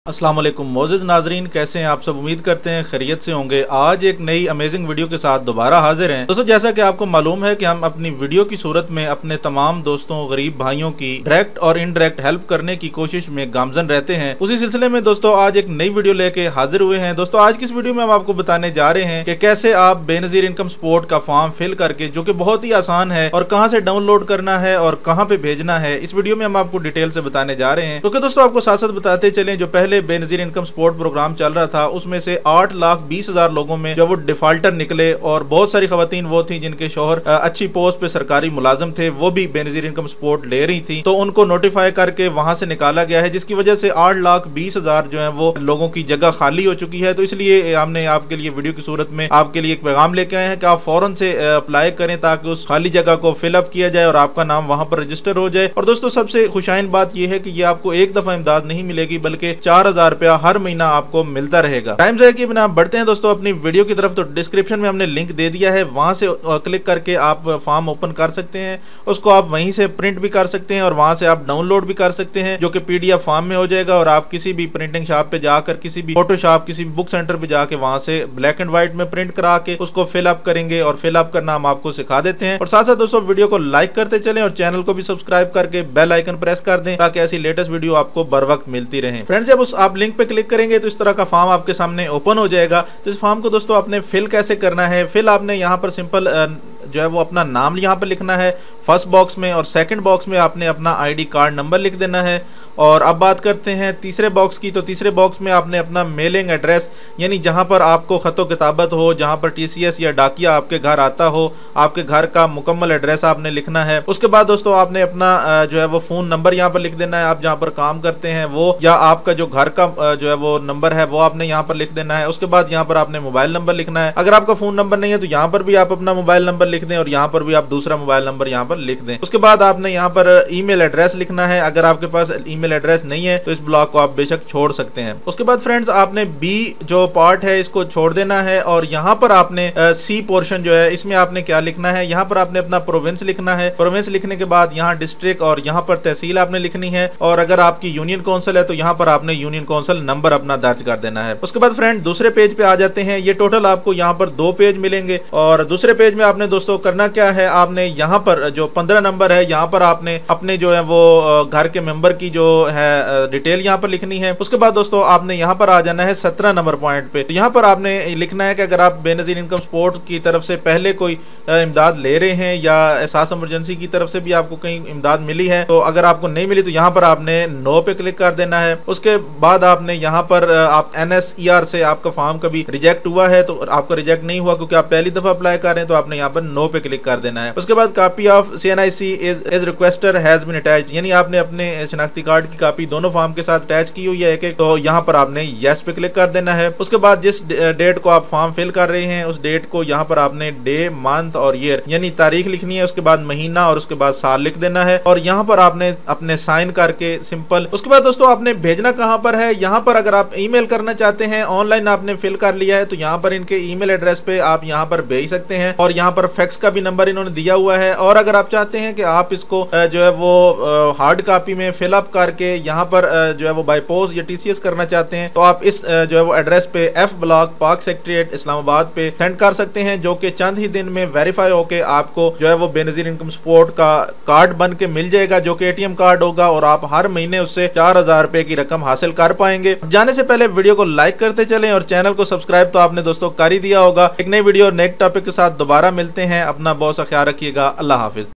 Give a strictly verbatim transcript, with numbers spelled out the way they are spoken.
अस्सलाम वालेकुम मोअज़्ज़िज़ नाज़रीन, कैसे हैं आप सब। उम्मीद करते हैं खैरियत से होंगे। आज एक नई अमेजिंग वीडियो के साथ दोबारा हाजिर हैं। दोस्तों, जैसा कि आपको मालूम है कि हम अपनी वीडियो की सूरत में अपने तमाम दोस्तों गरीब भाइयों की डायरेक्ट और इनडायरेक्ट हेल्प करने की कोशिश में गामजन रहते हैं। उसी सिलसिले में दोस्तों आज एक नई वीडियो लेके हाजिर हुए हैं। दोस्तों, आज की इस वीडियो में हम आपको बताने जा रहे हैं कि कैसे आप बेनज़ीर इनकम सपोर्ट का फॉर्म फिल करके, जो कि बहुत ही आसान है, और कहाँ से डाउनलोड करना है और कहाँ पे भेजना है, इस वीडियो में हम आपको डिटेल से बताने जा रहे हैं। क्योंकि दोस्तों आपको साथ साथ बताते चलें, जो पहले बेनज़ीर इनकम सपोर्ट प्रोग्राम चल रहा था उसमें से आठ लाख बीस हजार लोगों में जो वो डिफॉल्टर निकले, और बहुत सारी खवातीन वो थी जिनके शोहर अच्छी पोस्ट पे सरकारी मुलाजिम थे, वो भी बेनज़ीर इनकम सपोर्ट ले रही थी, तो उनको नोटिफाई करके वहां से निकाला गया है, जिसकी वजह से आठ लाख बीस हजार जो है वो लोगों की जगह खाली हो चुकी है। तो इसलिए हमने आपके लिए वीडियो की सूरत में आपके लिए एक पैगाम लेके आए हैं कि आप फौरन से अप्लाई करें ताकि उस खाली जगह को फिलअप किया जाए और आपका नाम वहां पर रजिस्टर हो जाए। और दोस्तों सबसे खुशाइन बात यह है कि ये आपको एक दफा इमदाद नहीं मिलेगी, बल्कि चार हजार रुपया हर महीना आपको मिलता रहेगा। टाइम जाए कि बिना बढ़ते हैं दोस्तों अपनी वीडियो की तरफ। तो डिस्क्रिप्शन में हमने लिंक दे दिया है, वहां से क्लिक करके आप फॉर्म ओपन कर सकते हैं, उसको आप वहीं से प्रिंट भी कर सकते हैं और वहां से आप डाउनलोड भी कर सकते हैं, जो कि पीडीएफ फॉर्म में हो जाएगा। और आप किसी भी प्रिंटिंग शॉप पे जाकर, किसी भी फोटो शॉप, किसी भी बुक सेंटर पे जाके वहां से ब्लैक एंड व्हाइट में प्रिंट करा के उसको फिलअप करेंगे, और फिलअप करना हम आपको सिखा देते हैं। और साथ साथ दोस्तों वीडियो को लाइक करते चलें और चैनल को भी सब्सक्राइब करके बेल आइकन प्रेस कर दें ताकि ऐसी लेटेस्ट वीडियो आपको बर वक्त मिलती रहे। फ्रेंड्स, जब उस आप लिंक पे क्लिक करेंगे तो इस तरह का फॉर्म आपके सामने ओपन हो जाएगा। तो इस फॉर्म को दोस्तों आपने फिल कैसे करना है, फिल आपने यहाँ पर सिंपल जो है वो अपना नाम यहाँ पर लिखना है फर्स्ट बॉक्स में, और सेकंड बॉक्स में आपने अपना आईडी कार्ड नंबर लिख देना है। और अब बात करते हैं तीसरे बॉक्स की। तो तीसरे बॉक्स में आपने अपना मेलिंग एड्रेस, यानी जहाँ पर आपको खतो किताबत हो, जहाँ पर टीसीएस या डाकिया आपके घर आता हो, आपके घर का मुकम्मल एड्रेस आपने लिखना है। उसके बाद दोस्तों आपने अपना जो है वो फ़ोन नंबर यहाँ पर लिख देना है, आप जहाँ पर काम करते हैं वो, या आपका जो घर का जो है वो नंबर है वो आपने यहाँ पर लिख देना है। उसके बाद यहाँ पर आपने मोबाइल नंबर लिखना है। अगर आपका फ़ोन नंबर नहीं है तो यहाँ पर भी आप अपना मोबाइल नंबर लिख दें और यहाँ पर भी आप दूसरा मोबाइल नंबर यहाँ पर लिख दें। उसके बाद आपने यहाँ पर ईमेल एड्रेस लिखना है। अगर आपके पास ईमेल एड्रेस नहीं है तो इस ब्लॉक को आप बेशक छोड़ सकते हैं। उसके बाद फ्रेंड्स आपने बी जो पार्ट है इसको छोड़ देना है, और यहाँ पर आपने सी पोर्शन जो है इसमें आपने क्या लिखना है, यहाँ पर आपने अपना प्रोविंस लिखना है। प्रोविंस लिखने के बाद यहाँ डिस्ट्रिक्ट और यहाँ पर तहसील आपने लिखनी है, और अगर आपकी यूनियन काउंसिल है तो यहाँ पर आपने यूनियन काउंसिल नंबर अपना दर्ज कर देना है। उसके बाद फ्रेंड दूसरे पेज पे आ जाते हैं। ये टोटल आपको यहाँ पर दो पेज मिलेंगे, और दूसरे पेज में आपने दोस्तों करना क्या है, आपने यहाँ पर जो पंद्रह नंबर है यहाँ पर आपने अपने जो है वो घर के मेंबर की जो है डिटेल यहाँ पर लिखनी है। उसके बाद दोस्तों आपने यहाँ पर आ जाना है सत्रह नंबर पॉइंट पे। तो यहाँ पर आपने लिखना है कि अगर आप बेनज़ीर इनकम सपोर्ट की तरफ से पहले कोई इमदाद ले रहे हैं, या एहसास इमरजेंसी की तरफ से भी आपको कहीं इमदाद मिली है, तो अगर आपको नहीं मिली तो यहाँ पर आपने नो पे क्लिक कर देना है। उसके बाद आपने यहाँ पर आप एन एस ई आर से आपका फॉर्म कभी रिजेक्ट हुआ है तो आपका रिजेक्ट नहीं हुआ क्योंकि आप पहली दफा अप्लाई कर रहे हैं, तो आपने यहाँ पर नो पे क्लिक कर देना है। उसके बाद copy of C N I C is as requester has been attached, यानी आपने अपने शनाख्ती कार्ड की कॉपी दोनों फॉर्म के साथ अटैच की हुई है एक एक, तो यहाँ पर आपने यस पे क्लिक कर देना है। उसके बाद जिस डेट को आप फॉर्म फिल कर रहे हैं उस डेट को यहाँ पर आपने डे, मंथ और ईयर यानी तारीख लिखनी है। उसके बाद महीना और उसके बाद साल लिख देना है, और यहाँ पर आपने अपने साइन करके सिंपल। उसके बाद दोस्तों आपने भेजना कहाँ पर है, यहाँ पर अगर आप ईमेल करना चाहते हैं, ऑनलाइन आपने फिल कर लिया है तो यहाँ पर इनके ईमेल एड्रेस पे आप यहाँ पर भेज सकते हैं, और यहाँ पर फैक्स का भी नंबर इन्होंने दिया हुआ है। और अगर आप चाहते हैं कि आप इसको जो है वो हार्ड कॉपी में फिलअप करके यहाँ पर जो है वो बाय पोस्ट या टीसीएस करना चाहते हैं, तो आप इस जो है वो एड्रेस पे F block Pak secretariat Islamabad पे सेंड कर सकते हैं, जो कि चंद ही दिन में वेरीफाई होके आपको जो है वो बेनज़ीर इनकम सपोर्ट का कार्ड बन के मिल जाएगा, जो कि एटीएम कार्ड होगा, और आप हर महीने उससे चार हजार रुपए की रकम हासिल कर पाएंगे। जाने से पहले वीडियो को लाइक करते चलें और चैनल को सब्सक्राइब तो आपने दोस्तों कर ही दिया होगा। एक नई वीडियो और नेक्स्ट टॉपिक के साथ दोबारा मिलते हैं। अपना बहुत सा ख्याल रखिएगा। अल्लाह हाफिज।